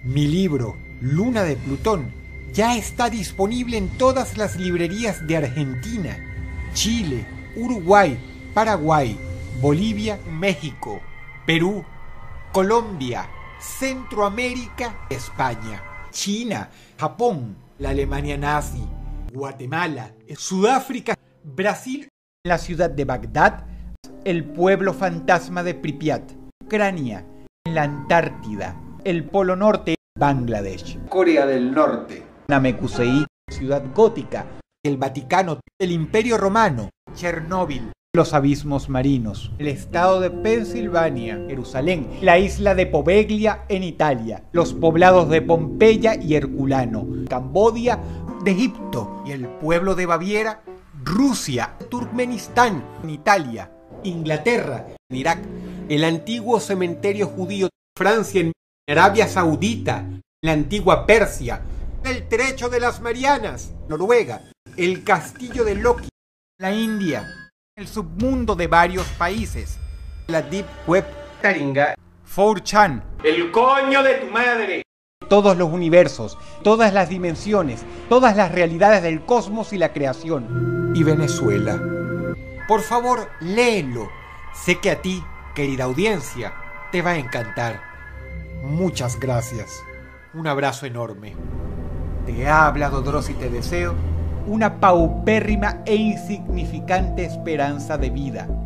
Mi libro, Luna de Plutón, ya está disponible en todas las librerías de Argentina, Chile, Uruguay, Paraguay, Bolivia, México, Perú, Colombia, Centroamérica, España, China, Japón, la Alemania nazi, Guatemala, Sudáfrica, Brasil, la ciudad de Bagdad, el pueblo fantasma de Pripyat, Ucrania, la Antártida, el Polo Norte, Bangladesh, Corea del Norte, Namekusei, Ciudad Gótica, el Vaticano, el Imperio Romano, Chernóbil, los abismos marinos, el estado de Pensilvania, Jerusalén, la isla de Poveglia en Italia, los poblados de Pompeya y Herculano, Camboya, de Egipto y el pueblo de Baviera, Rusia, Turkmenistán, en Italia, Inglaterra, en Irak, el antiguo cementerio judío, Francia, en Arabia Saudita, la antigua Persia, el Estrecho de las Marianas, Noruega, el castillo de Loki, la India, el submundo de varios países, la Deep Web, Taringa, 4chan, el coño de tu madre, todos los universos, todas las dimensiones, todas las realidades del cosmos y la creación, y Venezuela. Por favor, léelo. Sé que a ti, querida audiencia, te va a encantar. Muchas gracias. Un abrazo enorme. Te ha hablado Dross y te deseo una paupérrima e insignificante esperanza de vida.